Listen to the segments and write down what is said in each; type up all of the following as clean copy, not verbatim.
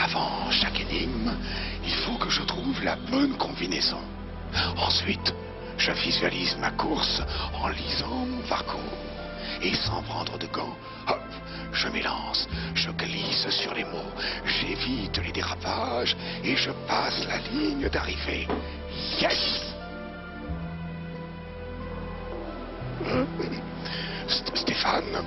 Avant chaque énigme, il faut que je trouve la bonne combinaison. Ensuite, je visualise ma course en lisant mon parcours. Et sans prendre de gants, hop, je m'élance, je glisse sur les mots, j'évite les dérapages et je passe la ligne d'arrivée. Yes! Stéphane,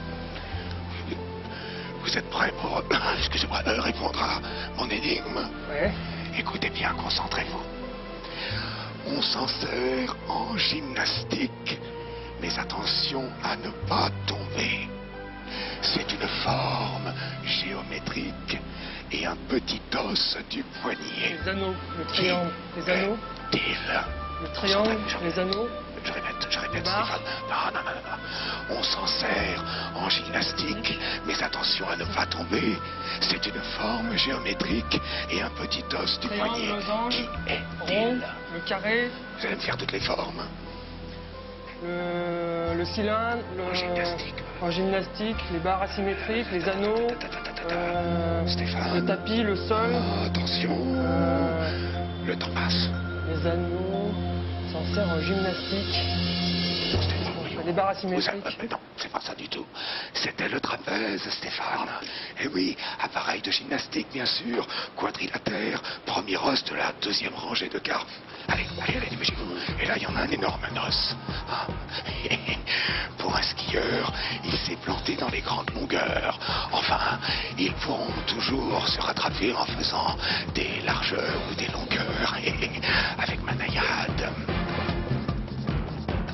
vous êtes prêt pour, excusez-moi, répondre à mon énigme? Ouais. Écoutez bien, concentrez-vous. On s'en sert en gymnastique, mais attention à ne pas tomber. C'est une forme géométrique et un petit os du poignet. Les anneaux, le triangle, les anneaux. Le triangle, les anneaux. Je répète, barres. Stéphane. Non. On s'en sert en gymnastique, mais attention à ne pas tomber. C'est une forme géométrique et un petit os du Triangle, poignet. losange, Qui rond, est-il? le carré, Vous allez me faire toutes les formes. le cylindre, En gymnastique. en gymnastique, les barres asymétriques, les anneaux, Stéphane. le tapis, le sol, Attention. Le temps passe. les anneaux, s'en sert en gymnastique, les barres asymétriques. Non, c'est pas ça du tout. C'était le trapèze, Stéphane. Eh oui, appareil de gymnastique, bien sûr. Quadrilatère, premier os de la deuxième rangée de carpes. Allez, dépêchez-vous. Et là, il y en a un énorme os. Ah. Pour un skieur, il s'est planté dans les grandes longueurs. Enfin, ils pourront toujours se rattraper en faisant des largeurs ou des longueurs. Avec ma naïade.